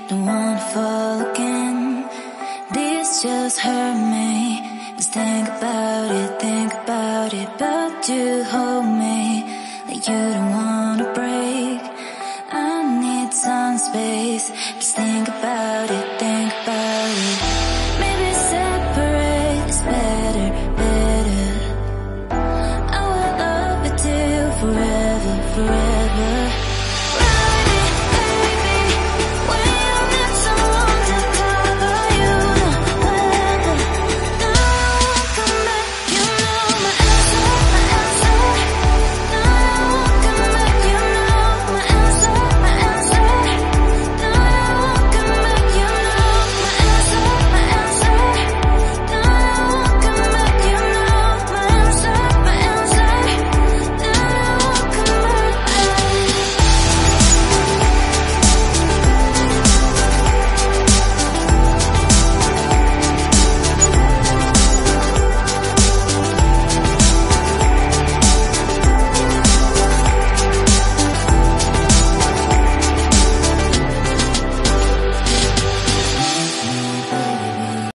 don't wanna fall again. This just hurt me. Just think about it, but you hold me like you don't wanna